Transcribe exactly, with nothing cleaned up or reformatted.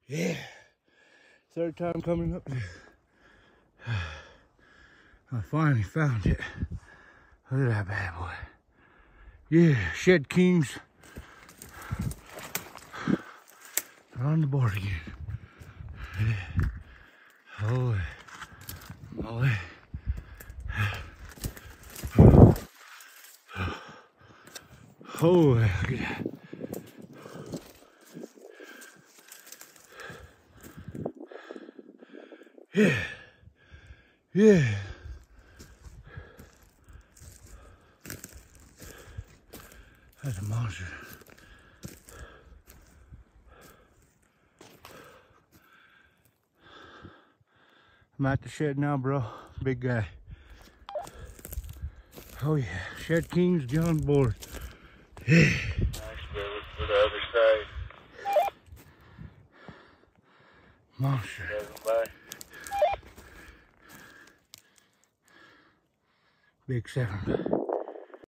Yeah. Third time coming up there. I finally found it. Look at that bad boy. Yeah, Shedkings. On the board again. Yeah. Oh, yeah. Oh, yeah. Oh, yeah. Look at that. Yeah. Yeah. That's a monster. I'm at the shed now, bro. Big guy. Oh yeah, Shedkings, get on board. Yeah. Nice, brother, for the other side. Monster. Bye. Big seven.